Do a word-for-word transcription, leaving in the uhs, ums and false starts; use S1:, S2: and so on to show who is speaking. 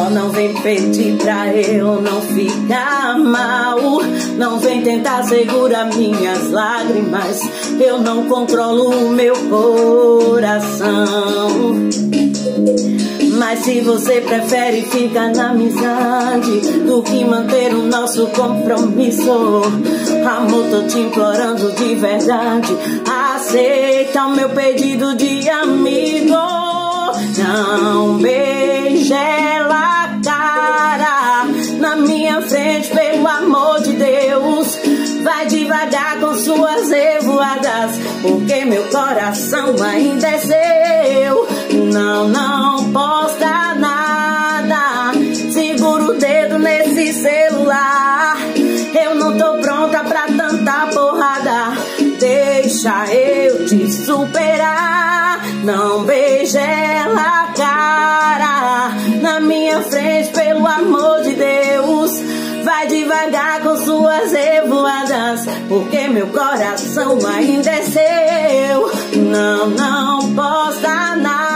S1: não vem pedir pra eu não ficar mal. Não vem tentar segurar minhas lágrimas. Eu não controlo o meu coração. Mas se você prefere ficar na amizade do que manter o nosso compromisso, amor, tô te implorando de verdade, aceita o meu pedido de amigo. Não beije ela a cara na minha frente, pelo amor de Deus. Vai devagar com suas revoadas, porque meu coração ainda é seu. Não, não posta nada, segura o dedo nesse celular. Eu não tô pronta pra tanta porrada, deixa eu te superar. Não beije ela a cara na minha frente, pelo amor de Deus. Vai devagar com suas revoadas, porque meu coração ainda é seu. Não, não posta nada.